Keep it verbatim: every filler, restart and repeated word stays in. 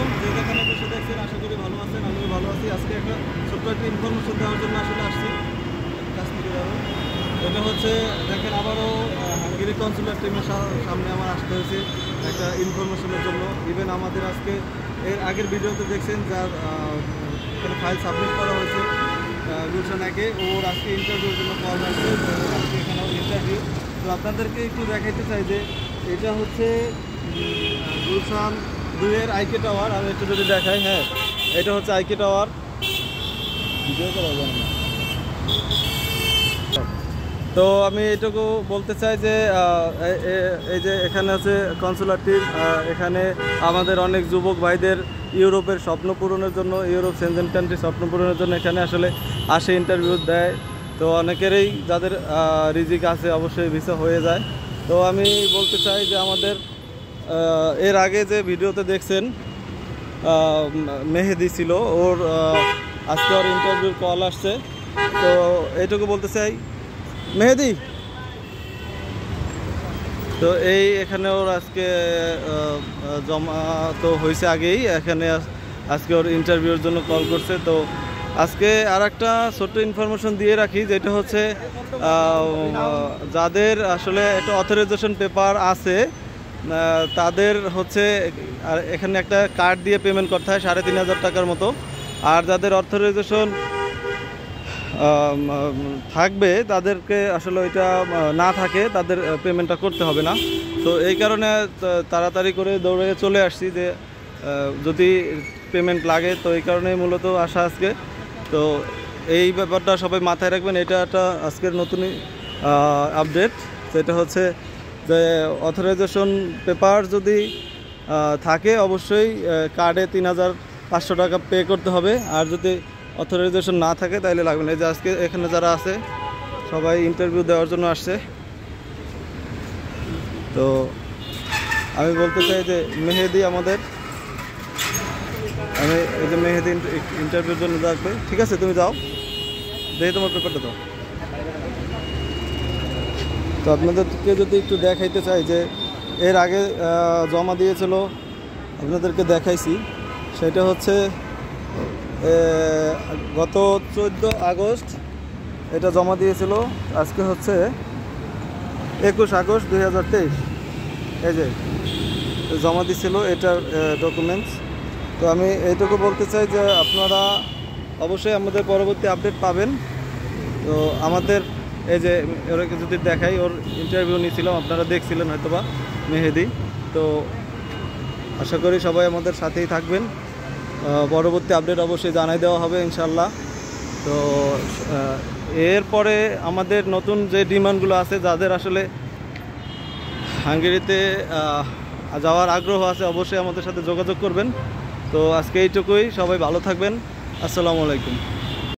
আলাইকুম। যে যেখানে বসে দেখছেন আশা করি ভালো আছেন, আমিও ভালো আছি। আজকে একটা ছোট্ট একটা ইনফরমেশন দেওয়ার জন্য আসলে আসছি কাছ থেকে যাবো। এটা হচ্ছে দেখেন আবারও হাঙ্গেরি কনসুলার টিমের সামনে আমার আসতে হয়েছে একটা ইনফরমেশনের জন্য। ইভেন আমাদের আজকে এর আগের ভিডিওতে দেখছেন যার এখানে ফাইল সাবমিট করা হয়েছে গুলশান একে, ওর আজকে ইন্টারভিউর জন্য কল আসছে। আজকে এখানে ইন্টারভিউ। তো আপনাদেরকে একটু দেখাইতে চাই যে এটা হচ্ছে গুলশান দুইয়ের আইকে টাওয়ার। আমি একটু যদি দেখাই, হ্যাঁ এটা হচ্ছে আইকে টাওয়ার। ভিডিও করা যাবে না। তো আমি এটুকু বলতে চাই যে এই যে এখানে আছে কনসুলারটির, এখানে আমাদের অনেক যুবক ভাইদের ইউরোপের স্বপ্ন পূরণের জন্য, ইউরোপ সেনজেন কান্ট্রি স্বপ্ন পূরণের জন্য এখানে আসলে আসে, ইন্টারভিউ দেয়। তো অনেকেরই যাদের রিজিক আছে অবশ্যই ভিসা হয়ে যায়। তো আমি বলতে চাই যে আমাদের এর আগে যে ভিডিওতে দেখছেন মেহেদি ছিল, ওর আজকে ওর ইন্টারভিউর কল আসছে। তো এইটুকু বলতে চাই, মেহেদি তো এই এখানে ওর আজকে জমা তো হয়েছে আগেই, এখানে আজকে ওর ইন্টারভিউর জন্য কল করছে। তো আজকে আর একটা ছোট্ট ইনফরমেশন দিয়ে রাখি, যেটা হচ্ছে যাদের আসলে একটা অথরাইজেশন পেপার আছে তাদের হচ্ছে এখানে একটা কার্ড দিয়ে পেমেন্ট করতে হয় সাড়ে তিন হাজার টাকার মতো। আর যাদের অথরাইজেশন থাকবে তাদেরকে আসলে ওইটা না থাকে, তাদের পেমেন্টটা করতে হবে না। তো এই কারণে তাড়াতাড়ি করে দৌড়ে চলে আসছি যে যদি পেমেন্ট লাগে। তো এই কারণেই মূলত আসা আজকে। তো এই ব্যাপারটা সবাই মাথায় রাখবেন, এটা একটা আজকের নতুন আপডেট। সেটা হচ্ছে যে অথরাইজেশন পেপার যদি থাকে অবশ্যই কার্ডে তিন হাজার পাঁচশো টাকা পে করতে হবে। আর যদি অথরাইজেশন না থাকে তাহলে লাগবে না। এই যে আজকে এখানে যারা আছে সবাই ইন্টারভিউ দেওয়ার জন্য আসছে। তো আমি বলতে চাই যে মেহেদি আমাদের, আমি এই যে মেহেদি ইন্টারভিউর জন্য থাকবে। ঠিক আছে, তুমি যাও, দেখি তোমার পেপারটা দাও। তো আপনাদেরকে যদি একটু দেখাইতে চাই যে এর আগে জমা দিয়েছিল, আপনাদেরকে দেখাইছি। সেটা হচ্ছে গত চোদ্দো আগস্ট এটা জমা দিয়েছিল। আজকে হচ্ছে একুশ আগস্ট দুই হাজার তেইশ এই যে জমা দিয়েছিল এটার ডকুমেন্টস। তো আমি এইটুকু বলতে চাই যে আপনারা অবশ্যই আমাদের পরবর্তী আপডেট পাবেন। তো আমাদের এই যে ওরকে যদি দেখাই, ওর ইন্টারভিউ নিয়েছিলাম, আপনারা দেখছিলেন হয়তোবা মেহেদি। তো আশা করি সবাই আমাদের সাথেই থাকবেন। পরবর্তী আপডেট অবশ্যই জানাই দেওয়া হবে ইনশাল্লাহ। তো এরপরে আমাদের নতুন যে ডিমান্ডগুলো আছে, যাদের আসলে হাঙ্গেরিতে যাওয়ার আগ্রহ আছে অবশ্যই আমাদের সাথে যোগাযোগ করবেন। তো আজকে এইটুকুই, সবাই ভালো থাকবেন। আসসালামু আলাইকুম।